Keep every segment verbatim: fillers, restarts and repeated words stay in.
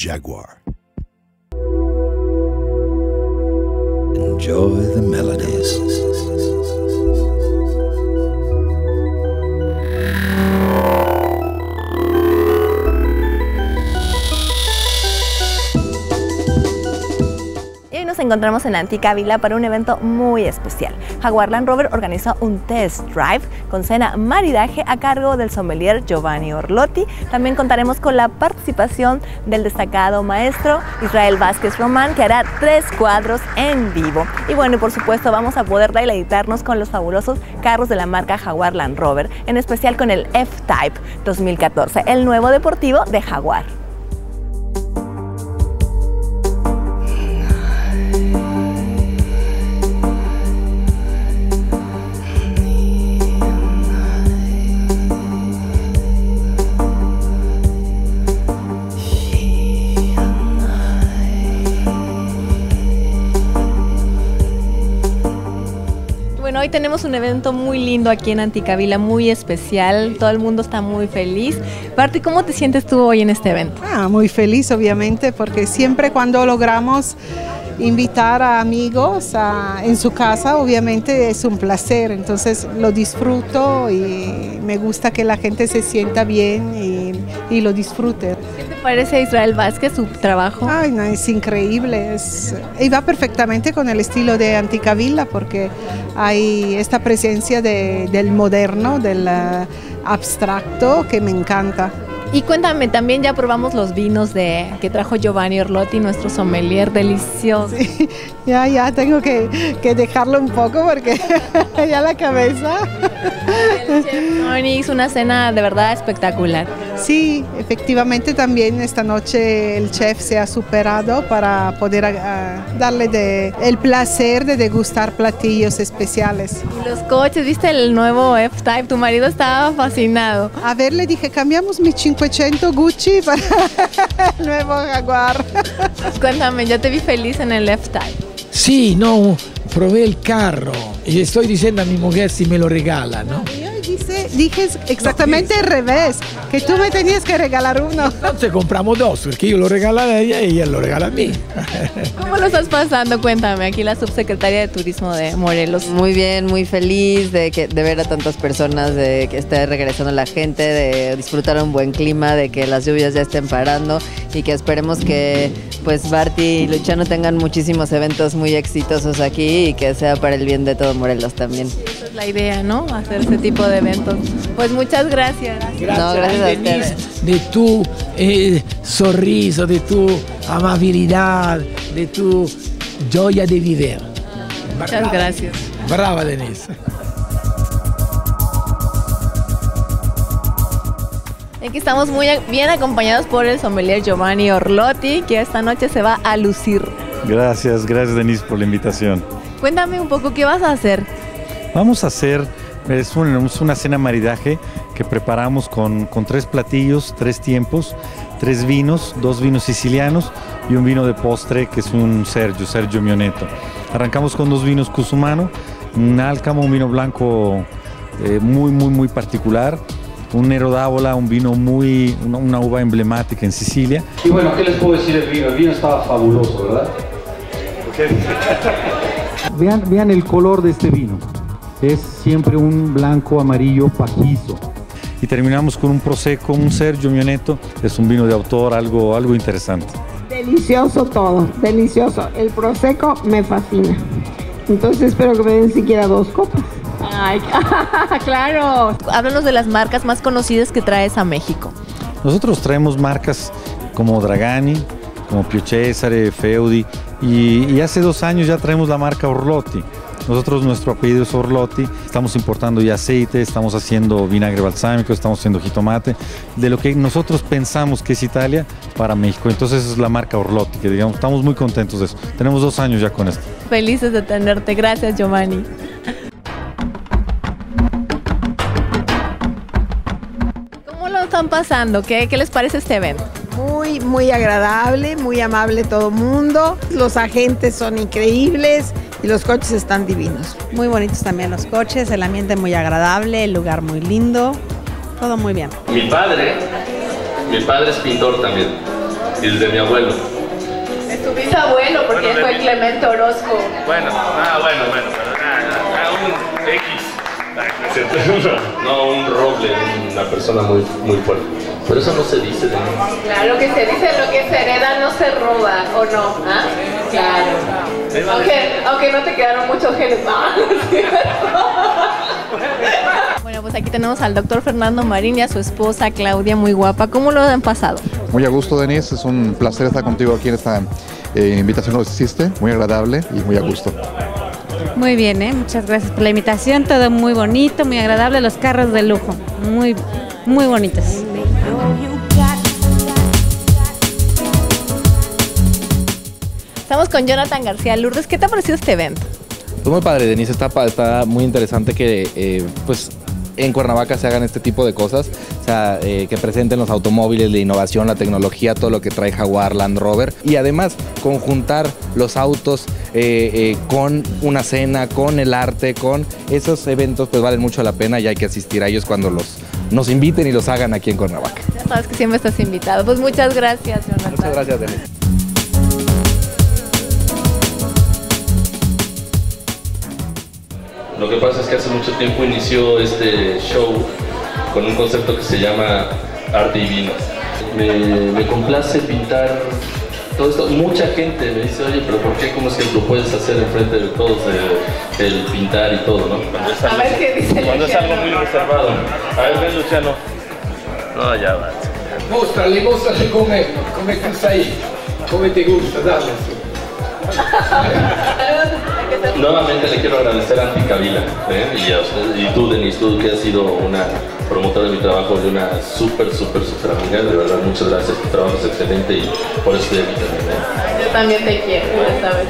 Jaguar. Enjoy the melodies. Nos encontramos en la Antica Vila para un evento muy especial. Jaguar Land Rover organizó un test drive con cena maridaje a cargo del sommelier Giovanni Orlotti. También contaremos con la participación del destacado maestro Israel Vázquez Román, que hará tres cuadros en vivo. Y bueno, y por supuesto vamos a poder deleitarnos con los fabulosos carros de la marca Jaguar Land Rover, en especial con el F-Type dos mil catorce, el nuevo deportivo de Jaguar. Hoy tenemos un evento muy lindo aquí en Antica Vila, muy especial, todo el mundo está muy feliz. Barty, ¿cómo te sientes tú hoy en este evento? Ah, muy feliz, obviamente, porque siempre cuando logramos invitar a amigos a, en su casa, obviamente es un placer, entonces lo disfruto y me gusta que la gente se sienta bien y, y lo disfrute. ¿Qué te parece Israel Vázquez, su trabajo? Ay, no, es increíble, es, y va perfectamente con el estilo de Antica Vila porque hay esta presencia de, del moderno, del uh, abstracto que me encanta. Y cuéntame, también ya probamos los vinos de que trajo Giovanni Orlotti, nuestro sommelier delicioso. Sí, ya, ya tengo que, que dejarlo un poco porque ya la cabeza. El chef Tony hizo una cena de verdad espectacular. Sí, efectivamente también esta noche el chef se ha superado para poder uh, darle de, el placer de degustar platillos especiales. Y los coches, ¿viste el nuevo F-Type? Tu marido estaba fascinado. A ver, le dije, cambiamos mi cinquecento Gucci para el nuevo Jaguar. Cuéntame, yo te vi feliz en el F-Type. Sí, no, probé el carro y estoy diciendo a mi mujer si me lo regala, ¿no? Dice, dije exactamente al revés, que tú me tenías que regalar uno. Entonces compramos dos, porque yo lo regalo a ella y ella lo regala a mí. ¿Cómo lo estás pasando? Cuéntame, aquí la subsecretaria de Turismo de Morelos. Muy bien, muy feliz de, que, de ver a tantas personas, de que esté regresando la gente, de disfrutar un buen clima, de que las lluvias ya estén parando y que esperemos que pues Barty y Luciano tengan muchísimos eventos muy exitosos aquí y que sea para el bien de todo Morelos también. Esa es la idea, ¿no? Hacer ese tipo de eventos. Pues muchas gracias. Gracias, no, gracias a Denise, de tu eh, sorriso, de tu amabilidad, de tu joya de vivir. Muchas Brava. gracias. Brava, Denise. Aquí estamos muy bien acompañados por el sommelier Giovanni Orlotti, que esta noche se va a lucir. Gracias, gracias Denise por la invitación. Cuéntame un poco, ¿qué vas a hacer? Vamos a hacer, es, un, es una cena maridaje que preparamos con, con tres platillos, tres tiempos, tres vinos, dos vinos sicilianos y un vino de postre que es un Sergio, Sergio Mionetto. Arrancamos con dos vinos Cusumano, un Álcamo, un vino blanco eh, muy, muy, muy particular. Un Nero d'Avola, un vino muy, una, una uva emblemática en Sicilia. Y bueno, ¿qué les puedo decir del vino? El vino estaba fabuloso, ¿verdad? vean, vean el color de este vino. Es siempre un blanco amarillo pajizo. Y terminamos con un Prosecco, un Sergio Mionetto. Es un vino de autor, algo, algo interesante. Delicioso todo, delicioso. El Prosecco me fascina. Entonces espero que me den siquiera dos copas. Ay, claro. Háblanos de las marcas más conocidas que traes a México. Nosotros traemos marcas como Dragani, como Pio Cesare, Feudi y, y hace dos años ya traemos la marca Orlotti. Nosotros, nuestro apellido es Orlotti, estamos importando ya aceite, estamos haciendo vinagre balsámico, estamos haciendo jitomate, de lo que nosotros pensamos que es Italia para México. Entonces es la marca Orlotti, que digamos, estamos muy contentos de eso. Tenemos dos años ya con esto. Felices de tenerte, gracias Giovanni. ¿Cómo lo están pasando? ¿Qué, qué les parece este evento? Muy, muy agradable, muy amable todo el mundo. Los agentes son increíbles y los coches están divinos. Muy bonitos también los coches, el ambiente muy agradable, el lugar muy lindo, todo muy bien. Mi padre, mi padre es pintor también. y el de mi abuelo. Es tu bisabuelo, porque Bueno, fue mi- Clemente Orozco. Bueno, ah, bueno, bueno, pero nada, nada, un X. Ah, no es cierto. No, un roble, una persona muy, muy fuerte. Pero eso no se dice de mí. Claro que se dice, lo que se hereda no se roba, ¿o no? ¿Ah? Claro. Aunque, aunque no te quedaron muchos genes. Ah, bueno, pues aquí tenemos al doctor Fernando Marín y a su esposa Claudia, muy guapa. ¿Cómo lo han pasado? Muy a gusto, Denise. Es un placer estar contigo aquí en esta eh, invitación que nos hiciste. Muy agradable y muy a gusto. Muy bien, ¿eh? Muchas gracias por la invitación. Todo muy bonito, muy agradable. Los carros de lujo. Muy, muy bonitos. Estamos con Jonathan García. Lourdes, ¿qué te ha parecido este evento? Pues muy padre, Denise, está, pa- está muy interesante que eh, pues en Cuernavaca se hagan este tipo de cosas, o sea, eh, que presenten los automóviles, la innovación, la tecnología, todo lo que trae Jaguar Land Rover y además conjuntar los autos eh, eh, con una cena, con el arte, con esos eventos, pues valen mucho la pena y hay que asistir a ellos cuando los, nos inviten y los hagan aquí en Cuernavaca. Ya sabes que siempre estás invitado. Pues muchas gracias, Jonathan. Muchas gracias, Denise. Lo que pasa es que hace mucho tiempo inició este show con un concepto que se llama arte y vino. Me, me complace pintar todo esto. Mucha gente me dice, oye, pero ¿por qué? ¿Cómo es que lo puedes hacer enfrente de todos, el, el pintar y todo, ¿no? Cuando es algo, A ver qué dice cuando es algo muy reservado. A ver, ven, Luciano. No, ya va. Mostrale, mostrale come, come tu sei, come te gusta, dale. Nuevamente le quiero agradecer a Anticabila ¿eh? y a usted, y tú, Denise, tú que has sido una promotora de mi trabajo y una súper, súper, súper amiga. De verdad, muchas gracias. Tu trabajo es excelente y por eso estoy aquí también. ¿eh? Yo también te quiero, ya sabes.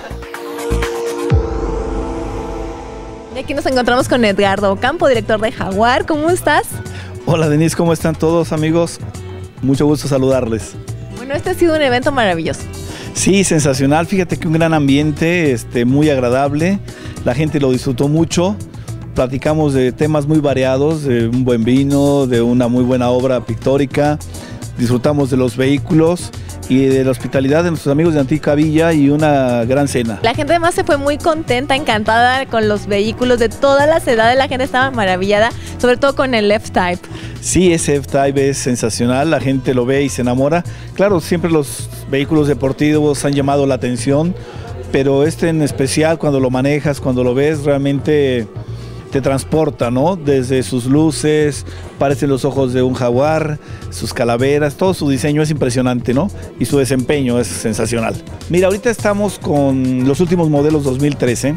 Y aquí nos encontramos con Edgardo Ocampo, director de Jaguar. ¿Cómo estás? Hola Denise, ¿cómo están todos amigos? Mucho gusto saludarles. Bueno, este ha sido un evento maravilloso. Sí, sensacional, fíjate que un gran ambiente, este, muy agradable, la gente lo disfrutó mucho, platicamos de temas muy variados, de un buen vino, de una muy buena obra pictórica, disfrutamos de los vehículos y de la hospitalidad de nuestros amigos de Antica Villa y una gran cena. La gente además se fue muy contenta, encantada con los vehículos de todas las edades. La gente estaba maravillada, sobre todo con el F-Type. Sí, ese F-Type es sensacional, la gente lo ve y se enamora. Claro, siempre los vehículos deportivos han llamado la atención, pero este en especial, cuando lo manejas, cuando lo ves, realmente te transporta, ¿no? Desde sus luces, parecen los ojos de un jaguar, sus calaveras, todo su diseño es impresionante, ¿no? Y su desempeño es sensacional. Mira, ahorita estamos con los últimos modelos dos mil trece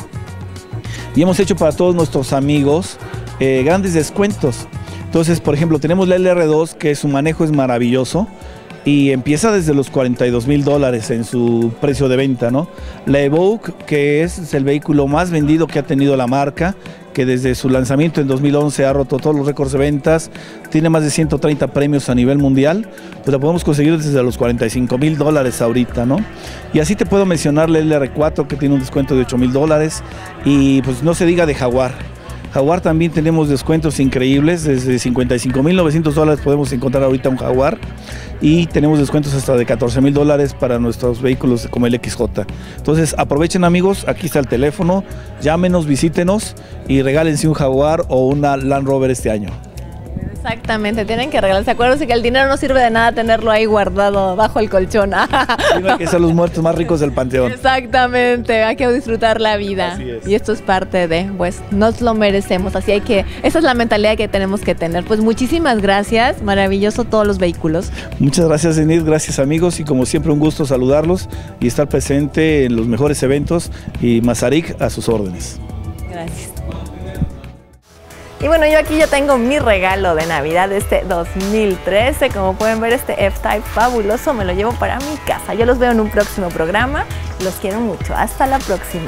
y hemos hecho para todos nuestros amigos eh, grandes descuentos. Entonces, por ejemplo, tenemos la L R dos, que su manejo es maravilloso y empieza desde los cuarenta y dos mil dólares en su precio de venta, ¿no? La Evoque, que es el vehículo más vendido que ha tenido la marca, que desde su lanzamiento en dos mil once ha roto todos los récords de ventas, tiene más de ciento treinta premios a nivel mundial, pues la podemos conseguir desde los cuarenta y cinco mil dólares ahorita, ¿no? Y así te puedo mencionar la L R cuatro, que tiene un descuento de ocho mil dólares, y pues no se diga de Jaguar. Jaguar también tenemos descuentos increíbles, desde cincuenta y cinco mil novecientos dólares podemos encontrar ahorita un Jaguar y tenemos descuentos hasta de catorce mil dólares para nuestros vehículos como el X J. Entonces aprovechen amigos, aquí está el teléfono, llámenos, visítenos y regálense un Jaguar o una Land Rover este año. Exactamente, tienen que regalarse. Acuérdense que el dinero no sirve de nada tenerlo ahí guardado bajo el colchón. Hay que ser los muertos más ricos del panteón. Exactamente, hay que disfrutar la vida. Así es. Y esto es parte de, pues, nos lo merecemos. Así hay que, esa es la mentalidad que tenemos que tener. Pues muchísimas gracias, maravilloso todos los vehículos. Muchas gracias Denise, gracias amigos y como siempre un gusto saludarlos y estar presente en los mejores eventos y Mazarik a sus órdenes. Gracias. Y bueno, yo aquí ya tengo mi regalo de Navidad de este dos mil trece. Como pueden ver, este F-Type fabuloso me lo llevo para mi casa. Yo los veo en un próximo programa. Los quiero mucho. Hasta la próxima.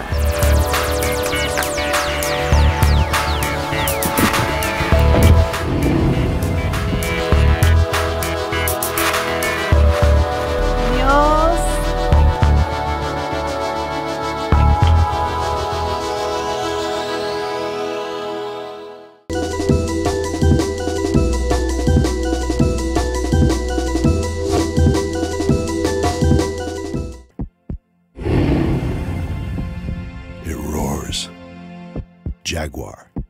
Jaguar.